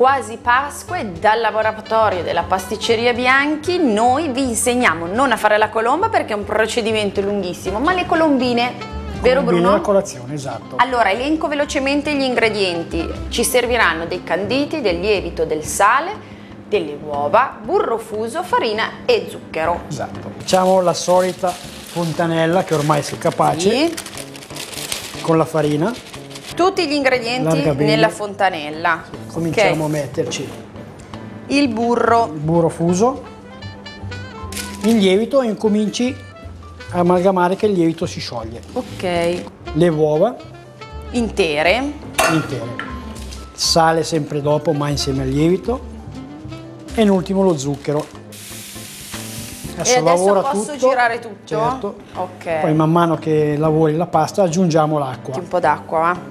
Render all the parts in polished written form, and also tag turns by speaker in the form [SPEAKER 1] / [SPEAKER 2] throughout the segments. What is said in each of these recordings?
[SPEAKER 1] quasi Pasqua e dal laboratorio della pasticceria Bianchi noi vi insegniamo non a fare la colomba perché è un procedimento lunghissimo, ma le colombine, vero Bruno?
[SPEAKER 2] La colazione, esatto.
[SPEAKER 1] Allora, elenco velocemente gli ingredienti. Ci serviranno dei canditi, del lievito, del sale, delle uova, burro fuso, farina e zucchero.
[SPEAKER 2] Esatto. Facciamo la solita fontanella che ormai sei capace,
[SPEAKER 1] Sì.
[SPEAKER 2] con la farina.
[SPEAKER 1] Tutti gli ingredienti
[SPEAKER 2] Larga bene.
[SPEAKER 1] nella fontanella.
[SPEAKER 2] Cominciamo
[SPEAKER 1] Ok.
[SPEAKER 2] a metterci
[SPEAKER 1] Il burro.
[SPEAKER 2] il burro fuso, il lievito e incominci a amalgamare che il lievito si scioglie.
[SPEAKER 1] Ok.
[SPEAKER 2] Le uova
[SPEAKER 1] Intere.
[SPEAKER 2] intere, sale sempre dopo ma insieme al lievito e in ultimo lo zucchero.
[SPEAKER 1] E adesso
[SPEAKER 2] lavora
[SPEAKER 1] posso
[SPEAKER 2] tutto,
[SPEAKER 1] girare tutto?
[SPEAKER 2] certo.
[SPEAKER 1] Ok.
[SPEAKER 2] Poi man mano che lavori la pasta aggiungiamo l'acqua.
[SPEAKER 1] Un po' d'acqua, va?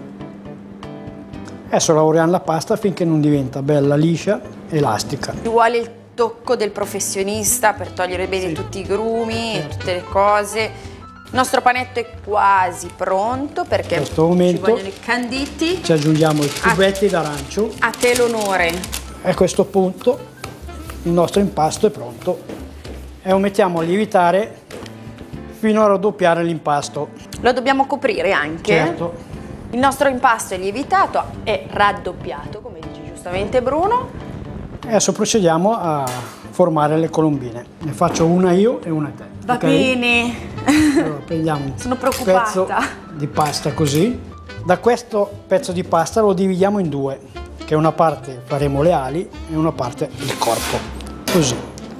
[SPEAKER 2] Adesso lavoriamo la pasta finché non diventa bella liscia, elastica.
[SPEAKER 1] Ci vuole il tocco del professionista per togliere bene tutti i grumi e tutte le cose. Il nostro panetto è quasi pronto perché
[SPEAKER 2] In questo momento
[SPEAKER 1] ci vogliono i canditi.
[SPEAKER 2] ci aggiungiamo i cubetti d'arancio
[SPEAKER 1] A te l'onore.
[SPEAKER 2] e a questo punto il nostro impasto è pronto e lo mettiamo a lievitare fino a raddoppiare l'impasto.
[SPEAKER 1] Lo dobbiamo coprire anche.
[SPEAKER 2] Certo.
[SPEAKER 1] Il nostro impasto è lievitato, è raddoppiato, come dice giustamente Bruno.
[SPEAKER 2] E adesso procediamo a formare le colombine. Ne faccio una io e una te.
[SPEAKER 1] Va
[SPEAKER 2] ok?
[SPEAKER 1] bene.
[SPEAKER 2] Allora, prendiamo un
[SPEAKER 1] Sono preoccupata.
[SPEAKER 2] pezzo di pasta così. Da questo pezzo di pasta lo dividiamo in due, che una parte faremo le ali e una parte il corpo. Così.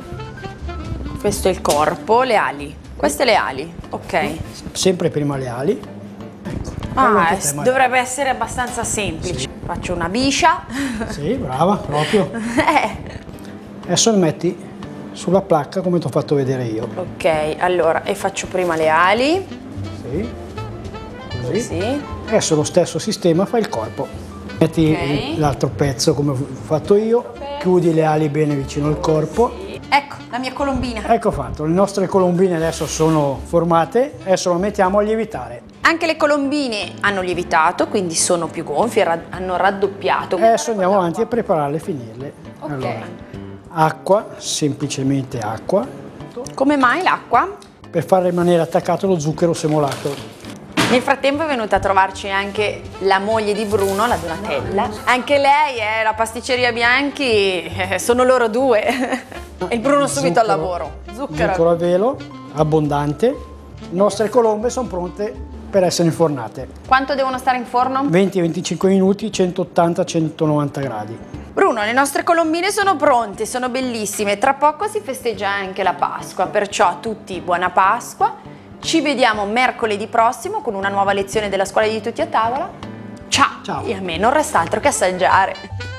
[SPEAKER 1] Questo è il corpo, le ali. Queste le ali, ok.
[SPEAKER 2] Sempre prima le ali. Ecco.
[SPEAKER 1] Ah, dovrebbe essere abbastanza semplice.
[SPEAKER 2] Sì.
[SPEAKER 1] Faccio una biscia.
[SPEAKER 2] Sì, brava, proprio. Adesso le metti sulla placca come ti ho fatto vedere io.
[SPEAKER 1] Ok, allora, e faccio prima le ali.
[SPEAKER 2] Sì. Così.
[SPEAKER 1] Così.
[SPEAKER 2] Adesso lo stesso sistema fa il corpo. Metti
[SPEAKER 1] Ok.
[SPEAKER 2] l'altro pezzo come ho fatto io, chiudi le ali bene vicino al corpo.
[SPEAKER 1] Ecco, la mia colombina.
[SPEAKER 2] Ecco fatto, le nostre colombine adesso sono formate, adesso lo mettiamo a lievitare.
[SPEAKER 1] Anche le colombine hanno lievitato, quindi sono più gonfie, hanno raddoppiato.
[SPEAKER 2] Adesso andiamo avanti a prepararle e finirle.
[SPEAKER 1] Ok.
[SPEAKER 2] Allora, acqua, semplicemente acqua,
[SPEAKER 1] Come mai l'acqua?
[SPEAKER 2] per far rimanere attaccato lo zucchero semolato.
[SPEAKER 1] Nel frattempo è venuta a trovarci anche la moglie di Bruno, la Donatella. Anche lei è la pasticceria Bianchi, sono loro due. E il Bruno subito al
[SPEAKER 2] Zucchero.
[SPEAKER 1] lavoro. Zucchero.
[SPEAKER 2] Zucchero a velo, abbondante. Le nostre colombe sono pronte per essere infornate.
[SPEAKER 1] Quanto devono stare in forno?
[SPEAKER 2] 20-25 minuti, 180-190 gradi.
[SPEAKER 1] Bruno, le nostre colombine sono pronte, sono bellissime. Tra poco si festeggia anche la Pasqua, perciò a tutti buona Pasqua. Ci vediamo mercoledì prossimo con una nuova lezione della Scuola di Tutti a Tavola. Ciao!
[SPEAKER 2] Ciao.
[SPEAKER 1] E a me non resta altro che assaggiare.